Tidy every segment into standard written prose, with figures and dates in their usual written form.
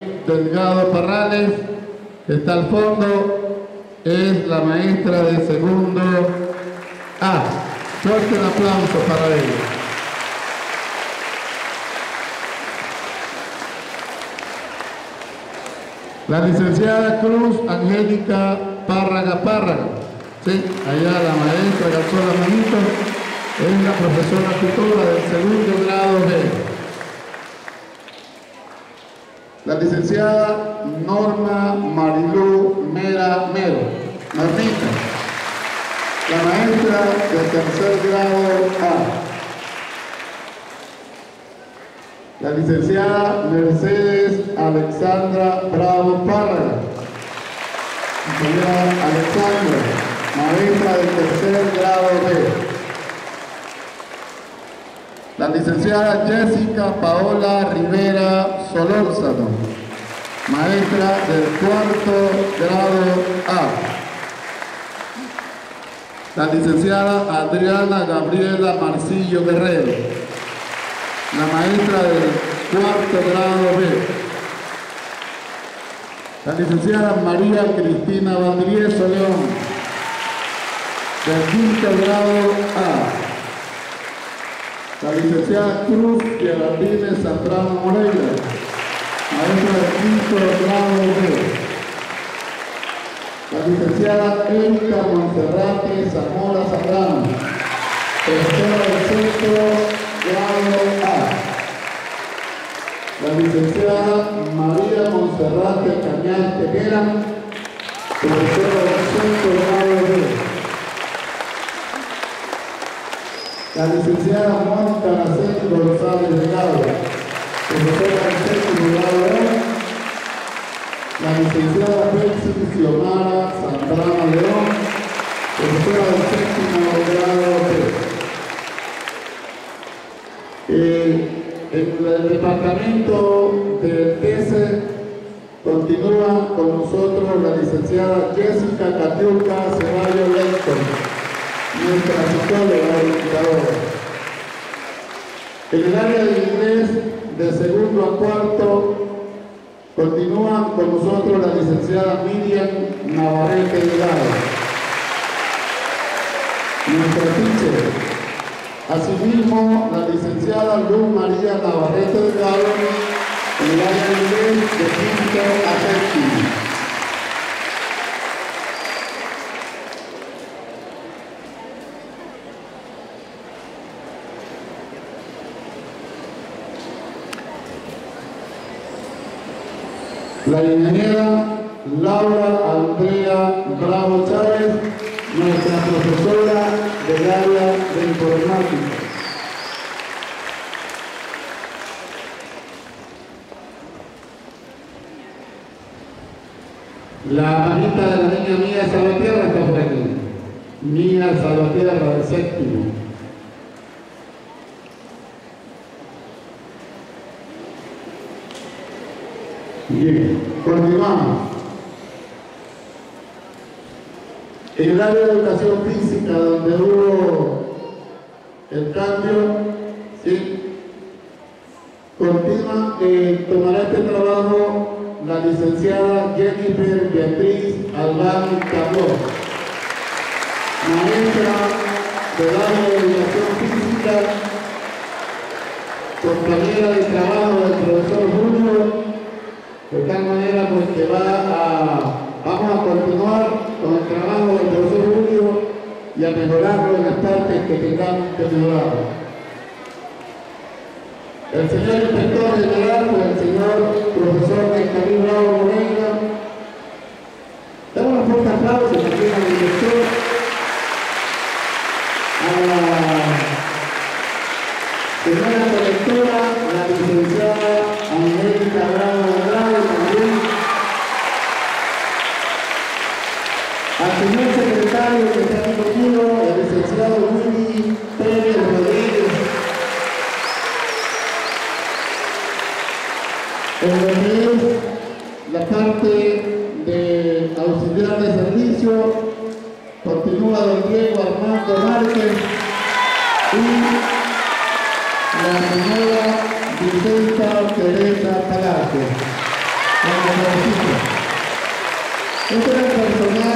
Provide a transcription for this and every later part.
Delgado Parrales, que está al fondo, es la maestra de segundo A. Fuerte el aplauso para ella. La licenciada Cruz Angélica Párraga. Sí, allá la maestra que alzó la manito, es la profesora tutora del segundo grado B. La licenciada Norma Marilú Mera Mero, Normita, la maestra de tercer grado A. La licenciada Mercedes Alexandra Bravo Párraga, licenciada Alexandra, maestra de tercer grado B. La licenciada Jessica Paola Rivera Solórzano, maestra del cuarto grado A. La licenciada Adriana Gabriela Marcillo Guerrero, la maestra del cuarto grado B. La licenciada María Cristina Valdrieso León, del quinto grado A. La licenciada Cruz Geraldine Zambrano Moreira, maestra del quinto grado B. La licenciada Erika Monserrate Zamora Zambrano, tercera del sexto grado A. La licenciada María Monserrate Cañal Tejera, profesora del sexto grado B. La licenciada Mónica Araceli González Delgado, profesora del séptimo grado A. La licenciada Betsy Xiomara Zambrano León, profesora del séptimo grado B. En el departamento del TESE continúa con nosotros la licenciada Jessica Catiuca Ceballos Lecton, nuestra psicóloga orientadora. En el área de inglés, de segundo a cuarto, continúa con nosotros la licenciada Miriam Navarrete Delgado, nuestra teacher. Asimismo, la licenciada Luz María Navarrete Delgado, en el área de inglés, de quinto a séptimo. La ingeniera Laura Andrea Bravo Chávez, nuestra profesora del área de informática. La manita de la niña Mía Salvatierra está por aquí. Mía Salvatierra, del séptimo. Bien, continuamos. En el área de educación física, donde hubo el cambio, ¿sí? Continúa, tomará este trabajo la licenciada Jennifer Beatriz Albán Cabot, maestra del área de educación física, compañera de trabajo del profesor Julio. De tal manera pues que vamos a continuar con el trabajo del profesor Julio y a mejorarlo en las partes que tengamos que mejorar. El señor inspector general, pues el señor profesor Benjamín Bravo Moreira. Damos una fuerte aplauso también al director, a la señora directora, la licenciada Angélica Bravo también, al señor secretario que está aquí conmigo, el licenciado Willy Pérez Rodríguez, en lo que es la parte de auxiliar de servicio, continúa don Diego Armando Márquez y la señora Vicenta Teresa Palacio. agradecido. Este es el personal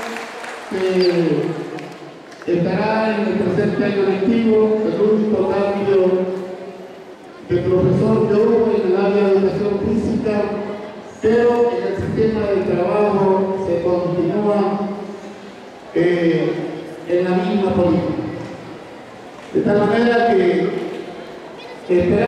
que estará en el presente año lectivo. El único cambio de profesor que hubo en el área de educación física, pero en el sistema de trabajo se continúa en la misma política. De tal manera que esperamos